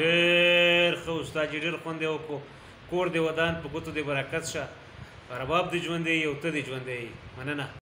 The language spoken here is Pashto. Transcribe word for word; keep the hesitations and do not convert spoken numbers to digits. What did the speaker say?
ډېر ښه استاد جي ډېر خوند یې وکړو کور دې ودان په ګوتو دې برکت شه رباب دې ژوندی یي او ته دې ژوندی یي مننه